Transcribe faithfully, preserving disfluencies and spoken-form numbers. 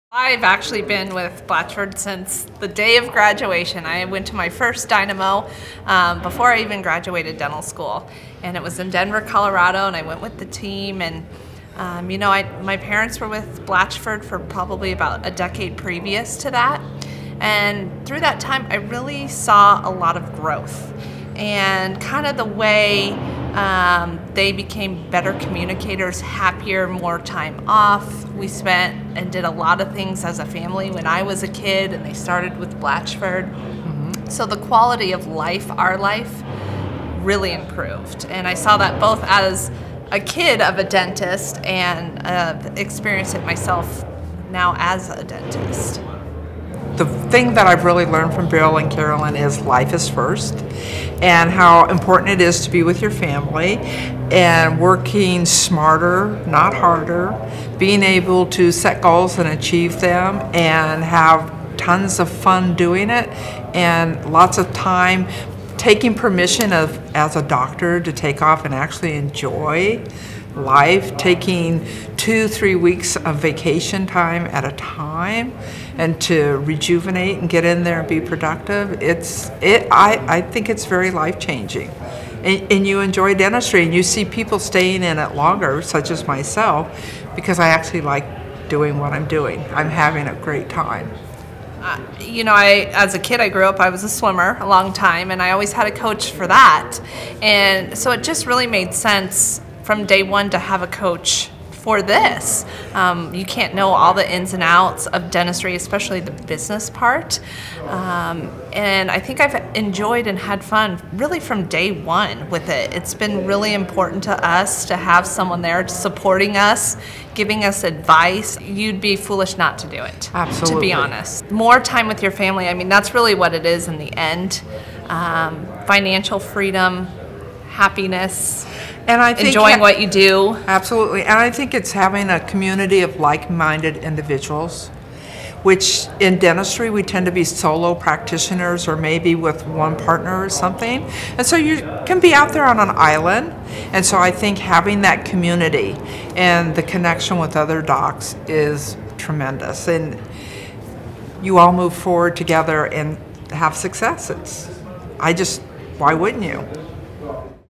I've actually been with Blatchford since the day of graduation. I went to my first Dynamo um, before I even graduated dental school, and it was in Denver, Colorado, and I went with the team. And um, you know, I, my parents were with Blatchford for probably about a decade previous to that, and through that time I really saw a lot of growth and kind of the way um, they became better communicators, happier, more time off. We spent and did a lot of things as a family when I was a kid, and they started with Blatchford. Mm-hmm. So the quality of life, our life, really improved. And I saw that both as a kid of a dentist and uh, experienced it myself now as a dentist. The thing that I've really learned from Bill and Carolyn is life is first, and how important it is to be with your family and working smarter, not harder, being able to set goals and achieve them and have tons of fun doing it, and lots of time taking permission of as a doctor to take off and actually enjoy life, taking two, three weeks of vacation time at a time, and to rejuvenate and get in there and be productive. It's it. I I think it's very life changing, and, and you enjoy dentistry, and you see people staying in it longer, such as myself, because I actually like doing what I'm doing. I'm having a great time. Uh, you know, I as a kid, I grew up, I was a swimmer a long time, and I always had a coach for that, and so it just really made sense from day one to have a coach for this. Um, you can't know all the ins and outs of dentistry, especially the business part. Um, and I think I've enjoyed and had fun really from day one with it. It's been really important to us to have someone there supporting us, giving us advice. You'd be foolish not to do it. Absolutely. To be honest. More time with your family, I mean, that's really what it is in the end. Um, financial freedom, happiness, and I think enjoying what you do. Absolutely, and I think it's having a community of like-minded individuals, which in dentistry we tend to be solo practitioners or maybe with one partner or something, and so you can be out there on an island. And so I think having that community and the connection with other docs is tremendous, and you all move forward together and have success. It's, I just, why wouldn't you?